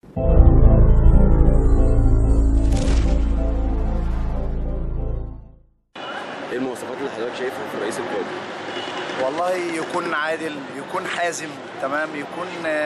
ايه المواصفات اللي حضرتك شايفها في الرئيس القادم؟ والله يكون عادل، يكون حازم، تمام، يكون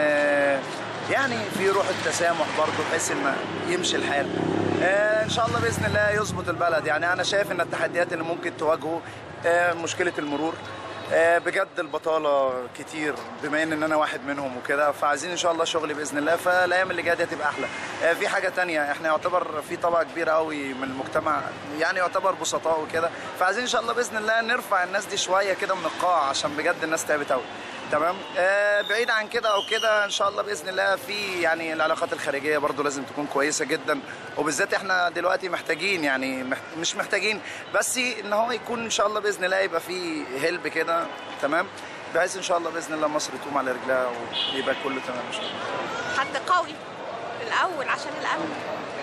يعني في روح التسامح برضه بحيث ان يمشي الحال. ان شاء الله باذن الله يظبط البلد. يعني انا شايف ان التحديات اللي ممكن تواجهه مشكله المرور، بجد البطاله كتير بما ان انا واحد منهم وكده، فعايزين ان شاء الله شغل باذن الله، فالايام اللي جايه دي هتبقى احلى. في حاجه تانية، احنا يعتبر في طبقه كبيره قوي من المجتمع يعني يعتبر بسطاء وكده، فعايزين ان شاء الله باذن الله نرفع الناس دي شويه كده من القاع عشان بجد الناس تعبت قوي. تمام. بعيد عن كده او كده ان شاء الله باذن الله في يعني العلاقات الخارجيه برضو لازم تكون كويسه جدا، وبالذات احنا دلوقتي محتاجين يعني مش محتاجين بس ان هو يكون ان شاء الله باذن الله يبقى في هلب كده، تمام، بحيث ان شاء الله باذن الله مصر تقوم على رجلها ويبقى كله تمام ان شاء الله. حد قوي الاول عشان الامن،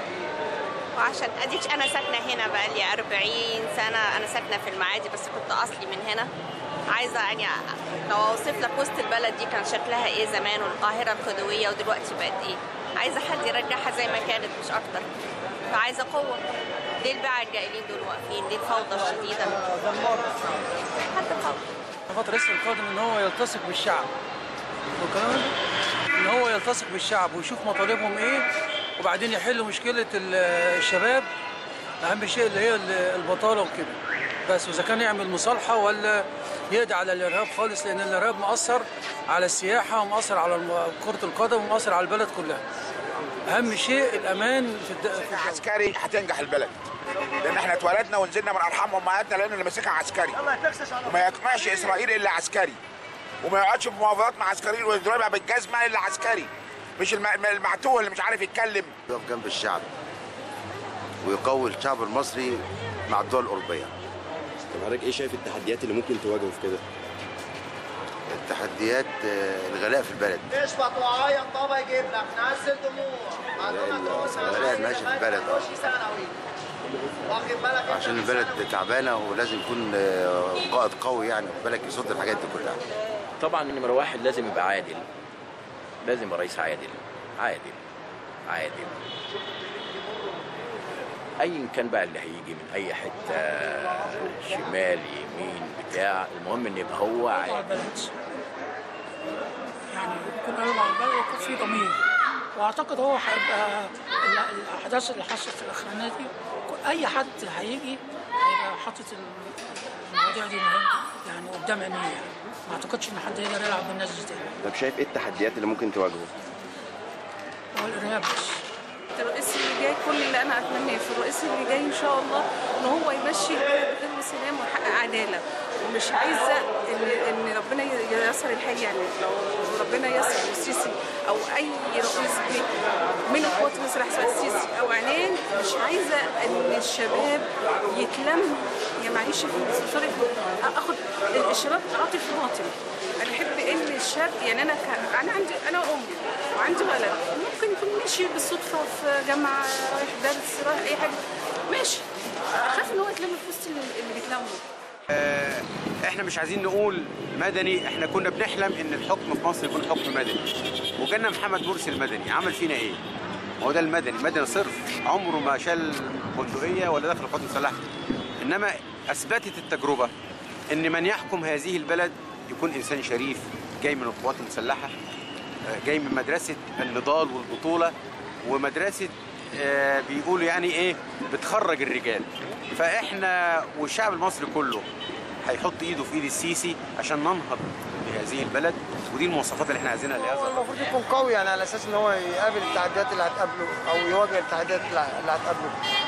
وعشان اديك انا ساكنه هنا بقالي 40 سنه، انا ساكنه في المعادي بس كنت اصلي من هنا. عايزه يعني لو اوصف لك وسط البلد دي كان شكلها ايه زمان، والقاهره الخديويه ودلوقتي بقت ايه. عايزه حد يرجعها زي ما كانت مش اكتر، فعايزه قوه. ليه الباعة الجائلين دول واقفين؟ ليه الفوضى الشديده؟ حد قوي. صفات الرئيس القادم ان هو يلتصق بالشعب، وكمان ان هو يلتصق بالشعب ويشوف مطالبهم ايه، وبعدين يحل مشكله الشباب. اهم شيء اللي هي البطاله وكده بس، واذا كان يعمل مصالحه ولا يقضي على الارهاب خالص، لان الارهاب مؤثر على السياحه ومؤثر على كره القدم ومؤثر على البلد كلها. اهم شيء الامان في عسكري هتنجح البلد، لان احنا اتولدنا ونزلنا من ارحام امهاتنا لان اللي ماسكها عسكري، وما يقنعش اسرائيل الا عسكري، وما يقعدش في موافقات مع عسكريين ويضربها بالجزمه الا عسكري، مش المعتوه اللي مش عارف يتكلم. يقف جنب الشعب ويقوي الشعب المصري مع الدول الاوروبيه. طب حضرتك ايه شايف التحديات اللي ممكن تواجهه في كده؟ التحديات الغلاء في البلد. اشبط وعيط بابا يجيب لك، نزل دموع. الغلاء ماشي في البلد عشان البلد تعبانه، ولازم يكون قائد قوي يعني بالك يصد الحاجات دي كلها. طبعا نمرة واحد لازم يبقى عادل، لازم يبقى رئيس عادل عادل عادل، ايا كان بقى اللي هيجي من اي حته، شمال يمين بتاع، المهم ان يبقى هو عادل. يعني يكون قريب على البلد ويكون في ضمير، واعتقد هو هيبقى الاحداث اللي حصلت في الاخرانيه دي اي حد هيجي هيبقى حاطط المواضيع دي يعني قدام عينيه. يعني ما اعتقدش ان حد يقدر يلعب بالناس دي تاني. طب شايف ايه التحديات اللي ممكن تواجهه؟ هو الارهاب بس. الرئيس اللي جاي كل اللي انا اتمناه في الرئيس اللي جاي ان شاء الله ان هو يمشي البلد بغير سلام ويحقق عداله، ومش عايزه ان ربنا ييسر الحال. يعني لو ربنا ييسر السيسي او اي رئيس من القوات المسلحه سواء السيسي او عنان، مش عايزه ان الشباب يتلم. يا معلش سوري، اخد الشباب عاطل في باطل. انا احب ان الشاب يعني انا انا ام وعندي ولد، ممكن يكون ماشي بالصدفه في جامعه رايح درس رايح اي حاجه ماشي، اخاف ان هو يتلم في وسط اللي بيتلموا. احنا مش عايزين نقول مدني، احنا كنا بنحلم ان الحكم في مصر يكون حكم مدني، وجالنا محمد مرسي المدني عمل فينا ايه؟ هو ده المدني، مدني صرف، عمره ما شال بندقيه ولا دخل القوات المسلحه. انما اثبتت التجربه ان من يحكم هذه البلد يكون انسان شريف جاي من القوات المسلحه، جاي من مدرسه النضال والبطوله، ومدرسه بيقولوا يعني ايه بتخرج الرجال. فاحنا والشعب المصري كله هيحط ايده في ايد السيسي عشان ننهض بهذه البلد، ودي المواصفات اللي احنا عايزينها لهذا. هو المفروض يكون قوي يعني على اساس ان هو يقابل التحديات اللي هتقابله او يواجه التحديات اللي هتقابله.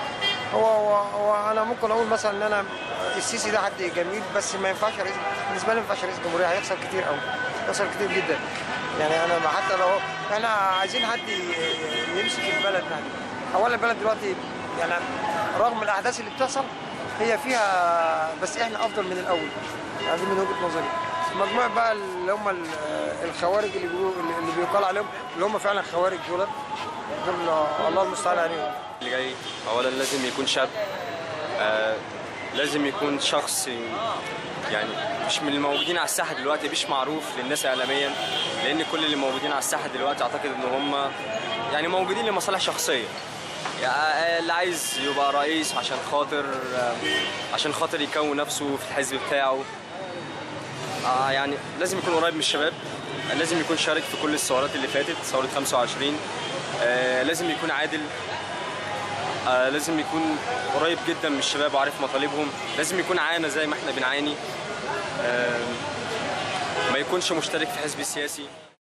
هو انا ممكن اقول مثلا ان انا السيسي ده حد جميل، بس ما ينفعش رئيس، بالنسبه لي ما ينفعش رئيس جمهوريه، هيخسر كتير قوي، هيخسر كتير جدا. يعني انا حتى لو احنا عايزين حد يمسك البلد يعني. اولا البلد دلوقتي يعني رغم الاحداث اللي بتحصل هي فيها، بس احنا افضل من الاول يعني من وجهه نظري. المجموعه بقى اللي هم الخوارج اللي بيقال عليهم اللي هم فعلا خوارج دول الله المستعان عليهم. اللي جاي اولا لازم يكون شاب، لازم يكون شخص يعني مش من الموجودين على الساحه دلوقتي، مش معروف للناس اعلاميا، لان كل اللي موجودين على الساحه دلوقتي اعتقد ان هم يعني موجودين لمصالح شخصيه. يعني اللي عايز يبقى رئيس عشان خاطر يكون نفسه في الحزب بتاعه، يعني لازم يكون قريب من الشباب، لازم يكون شارك في كل الثورات اللي فاتت، ثوره 25، لازم يكون عادل، لازم يكون قريب جدا من الشباب وعارف مطالبهم، لازم يكون عانى زي ما احنا بنعاني، ما يكونش مشترك في حزب سياسي.